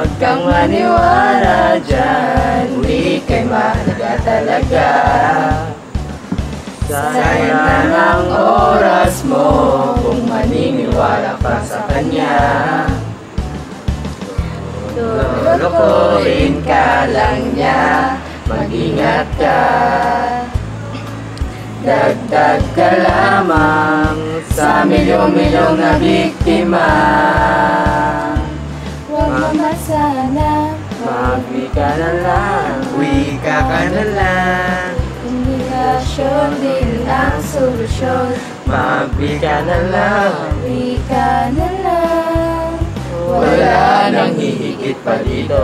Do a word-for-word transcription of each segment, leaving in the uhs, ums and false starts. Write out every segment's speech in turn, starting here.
Huwag kang maniwala dyan, wika'y mahalaga talaga. Sayang na ng oras mo kung maniniwala pa sa kanya. Lolokohin ka lang niya, mag-ingat ka. Dagdag ka lamang sa milyong-milyong na biktima. Huwag naman sana Mag-wika na lang, wika ka na lang. komunikasyon din ang solusyon. Mag-wika na lang, Wika na lang. wala nang hihigit pa dito.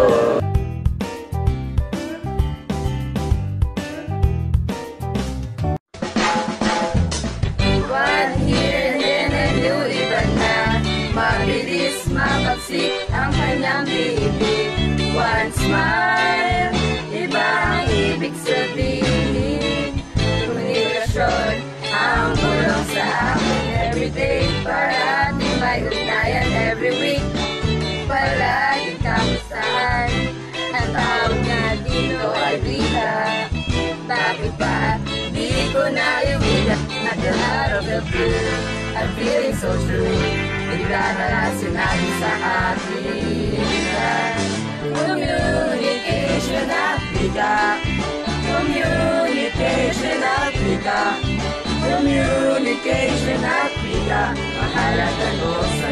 One here and then a new iba na. Mabilis mapagsik ang kanyang bibig. One smile, iba ang ibig sabihin. Komunikasyon ang bulong sa akin everyday. Parating may ugnayan every week. Palagi kamustahan. Ang tawag nga dito ay wika. Bakit ba di ko na iwila? At the heart of the blue, I'm feeling so true. Igdadalasin natin sa ating wika. Communication at wika. Communication at wika. Communication at wika. Mahalaga mo